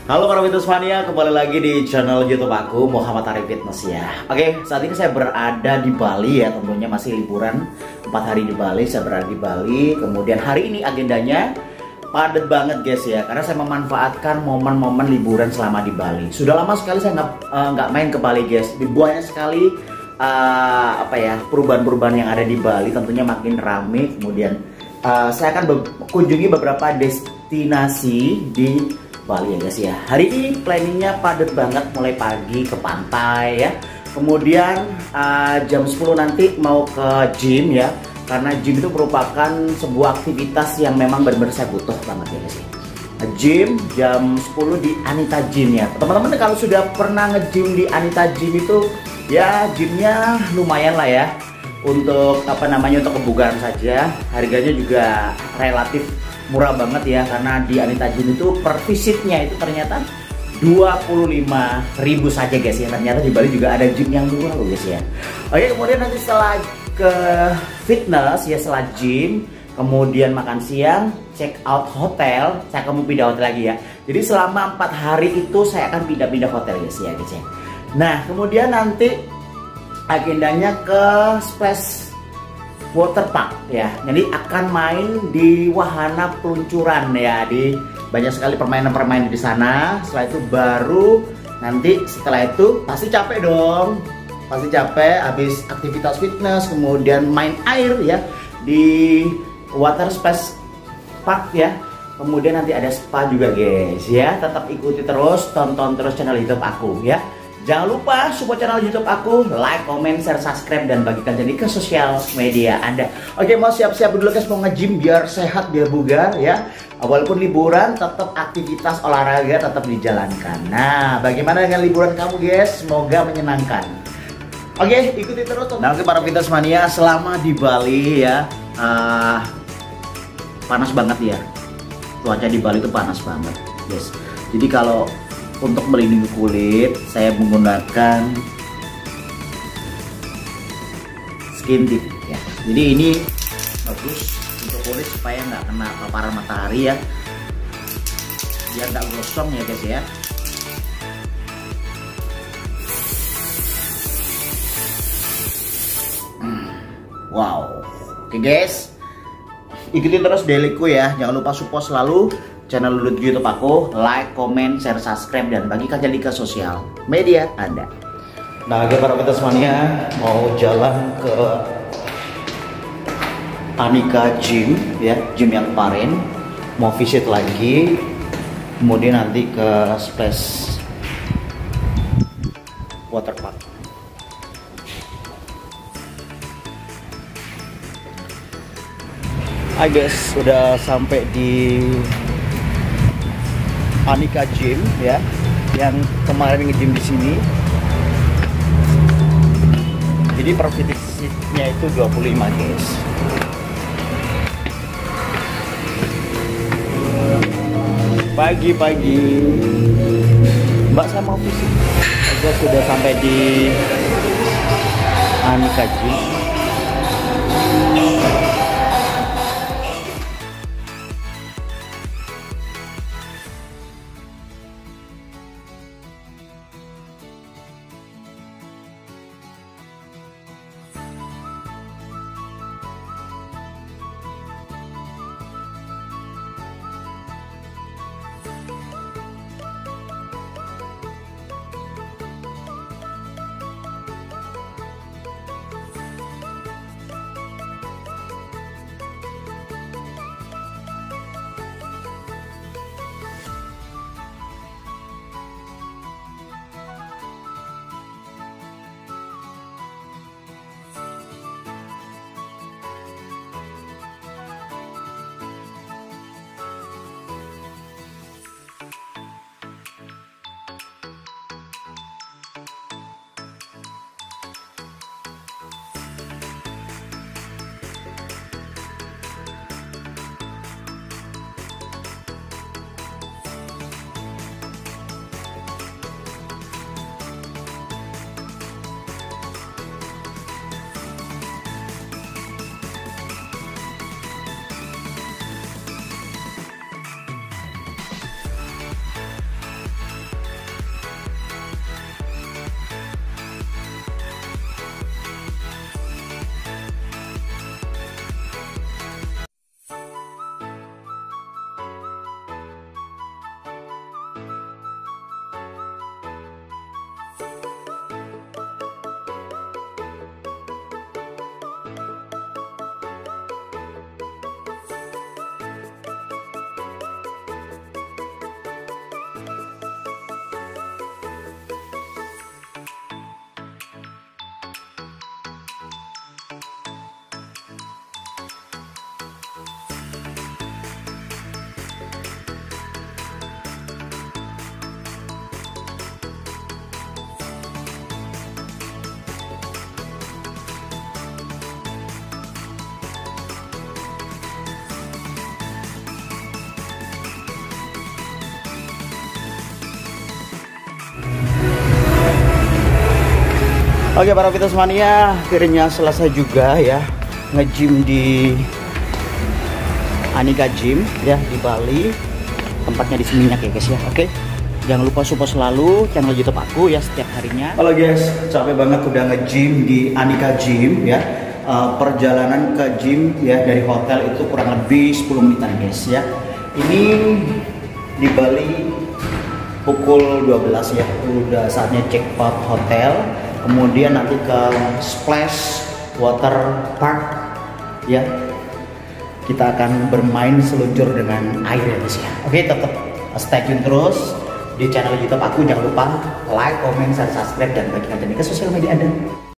Halo para fitness mania, kembali lagi di channel YouTube aku, Muhammad Arif Fitness ya. Oke, saat ini saya berada di Bali ya, tentunya masih liburan 4 hari di Bali. Saya berada di Bali, kemudian hari ini agendanya padat banget guys ya, karena saya memanfaatkan momen-momen liburan selama di Bali. Sudah lama sekali saya nggak main ke Bali guys. Banyak sekali perubahan-perubahan yang ada di Bali, tentunya makin rame. Kemudian saya akan kunjungi beberapa destinasi di Bali ya guys ya. Hari ini planningnya padat banget, mulai pagi ke pantai ya. Kemudian jam 10 nanti mau ke gym ya. Karena gym itu merupakan sebuah aktivitas yang memang benar-benar saya butuh banget ya guys ya. Gym jam 10 di Anita Gym ya. Teman-teman kalau sudah pernah nge-gym di Anita Gym itu ya gymnya lumayan lah ya. Untuk untuk kebugaran saja. Harganya juga relatif murah banget ya, karena di Anita Gym itu per visitnya itu ternyata 25.000 saja guys ya. Ternyata di Bali juga ada gym yang murah loh guys ya. Oke, kemudian nanti setelah ke fitness ya, setelah gym, kemudian makan siang, check out hotel, saya akan pindah hotel lagi ya. Jadi selama 4 hari itu saya akan pindah-pindah hotel guys ya guys ya. Nah kemudian nanti agendanya ke Splash Water Park ya, jadi akan main di wahana peluncuran ya, di banyak sekali permainan-permainan di sana. Setelah itu baru nanti setelah itu pasti capek dong, pasti capek habis aktivitas fitness, kemudian main air ya di Water Splash Park ya. Kemudian nanti ada spa juga guys ya. Tetap ikuti terus, tonton terus channel YouTube aku ya. Jangan lupa support channel YouTube aku, like, comment, share, subscribe, dan bagikan jadi ke sosial media Anda. Oke, mau siap-siap dulu guys, mau nge-gym biar sehat, biar bugar ya. Walaupun liburan, tetap aktivitas olahraga tetap dijalankan. Nah, bagaimana dengan liburan kamu guys? Semoga menyenangkan. Oke, ikuti terus. Nah, oke para fitness mania, selama di Bali ya, panas banget ya. Cuaca di Bali itu panas banget, guys. Jadi kalau untuk melindungi kulit, saya menggunakan skin tip ya. Jadi ini bagus untuk kulit supaya nggak kena paparan matahari ya, biar nggak gosong ya guys ya. Wow, oke guys, ikuti terus dailyku ya. Jangan lupa support selalu channel YouTube aku, like, comment, share, subscribe, dan bagikan jadi ke sosial media Anda. Nah, para fitness mania mau jalan ke Anika Gym ya, gym yang kemarin mau visit lagi, kemudian nanti ke Splash Water Park. Hai guys, sudah sampai di Anika Gym ya, yang kemarin nge-gym di sini. Jadi per visitnya itu 25 guys. Pagi-pagi Mbak, saya mau visit. Saya sudah sampai di Anika Gym. Oke para Fitness Mania, akhirnya selesai juga ya nge-gym di Anika Gym ya di Bali. Tempatnya di Seminyak ya guys ya. Oke. Jangan lupa support selalu channel YouTube aku ya setiap harinya. Halo guys, capek banget udah nge-gym di Anika Gym ya. Perjalanan ke gym ya dari hotel itu kurang lebih 10 menitan guys ya. Ini di Bali pukul 12 ya. Udah saatnya check out hotel. Kemudian nanti ke Splash Water Park ya. Kita akan bermain seluncur dengan air ya guys ya. Oke, tetap stay tune terus di channel YouTube aku. Jangan lupa like, comment, share, subscribe dan bagikan ke sosial media Anda.